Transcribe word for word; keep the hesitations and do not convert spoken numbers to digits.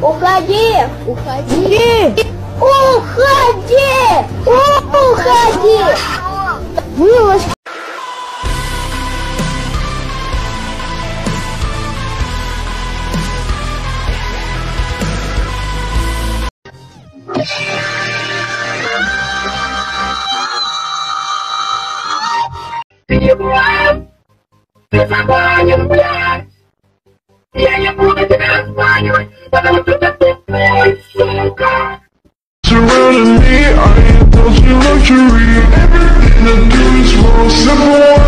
Уходи! Уходи! Уходи! Уходи! Милость! Ты не блядь! Ты забанен, блядь! Я не буду тебя обманывать, потому что ты тупой, сука! Surrounding me, I indulge in luxury. Everything I do is more simple.